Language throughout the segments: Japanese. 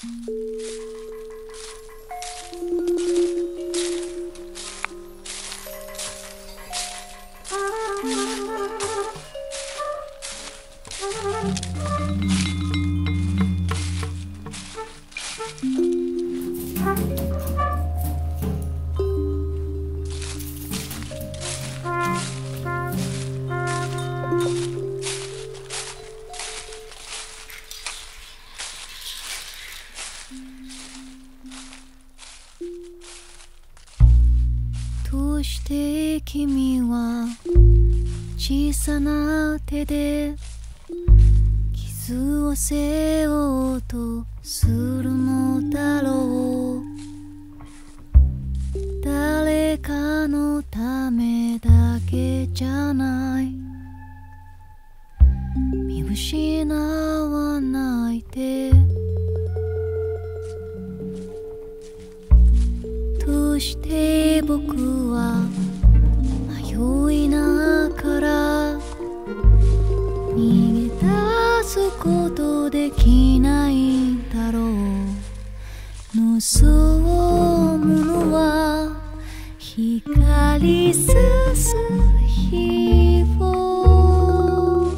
どうして君は小さな手で傷を背負おうとするのだろう。誰かのためだけじゃない。見失わないで。どうして僕は迷いながら逃げ出すことできないんだろう。望むのは光さす日を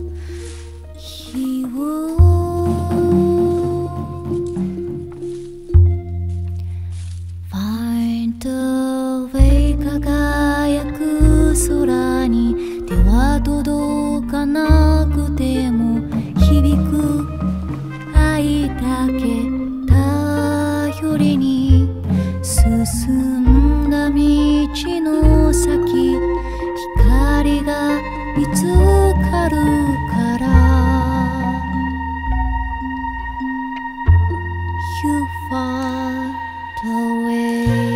Find a way 輝く空に手は届かなくても響く愛だけ頼りに進んだ道の先光が見つかるから You find a way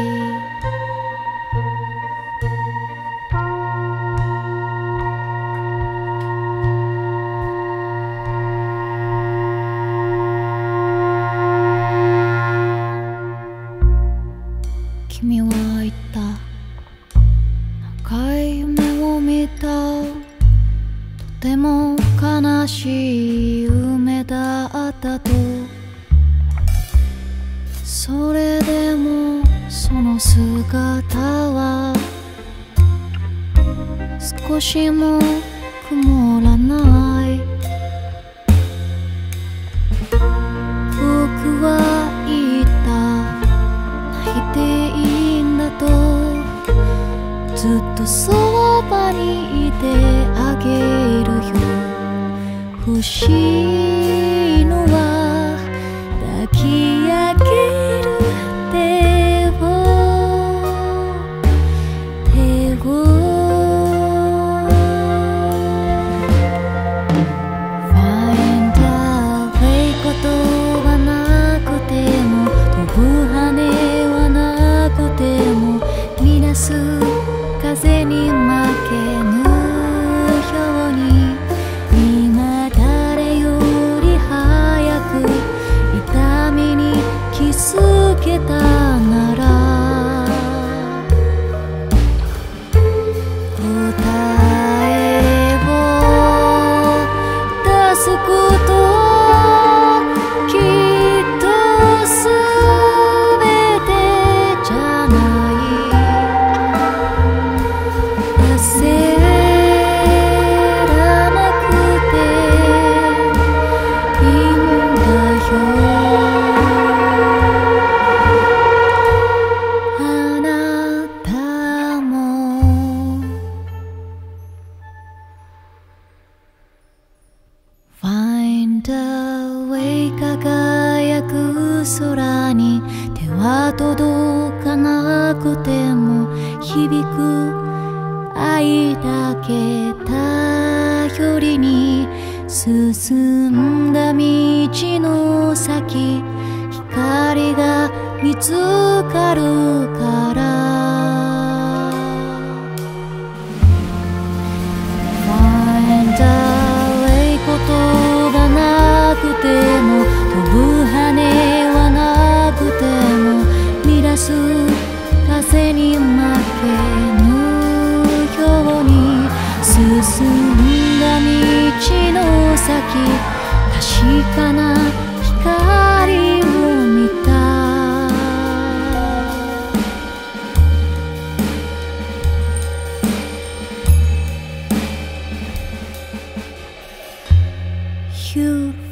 君は言った。長い夢を見た。とても悲しい夢だったと。それでもその姿は少しも曇らない。僕は言った。泣いていいんだと。ずっとそばにいてあげるよ。欲しいのは抱き上げる手を Find a way 言葉なくても飛ぶ羽はなくても乱す風に負けぬように今誰より早く痛みに気づけたなら答えを出すこときっと全てじゃない焦らなくていいんだよ。あなたも Find a way 輝く空に手は届かなくても響く愛だけ頼りに進んだ道の先光が見つかるから Find a way 言葉なくても飛ぶ羽はなくても乱す風に負けぬように進んだ道の先確かな光を beautiful